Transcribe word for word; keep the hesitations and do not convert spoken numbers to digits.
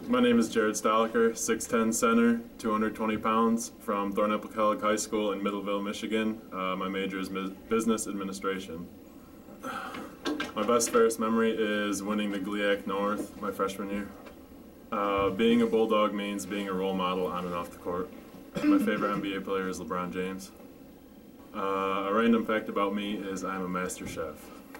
My name is Jared Stolicker, six ten center, two hundred twenty pounds, from Thornapple Kellogg High School in Middleville, Michigan. Uh, my major is business administration. My best Ferris memory is winning the G L I A C North my freshman year. Uh, being a Bulldog means being a role model on and off the court. My favorite N B A player is LeBron James. Uh, a random fact about me is I'm a master chef.